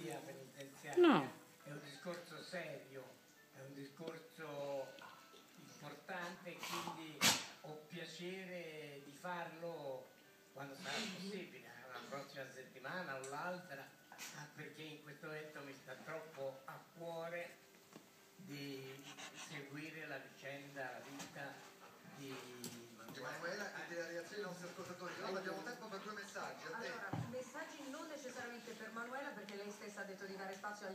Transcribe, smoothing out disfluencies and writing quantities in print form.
polizia penitenziaria. No. È un discorso serio, è un discorso importante, quindi ho piacere di farlo quando sarà possibile, la prossima settimana o l'altra, perché in questo momento mi sta troppo a cuore di seguire la vicenda, la vita di Manuela e delle reazioni dei nostri ascoltatori. Però abbiamo tempo per 2 messaggi. Allora, messaggi non necessariamente per Manuela, perché lei stessa ha detto di dare spazio agli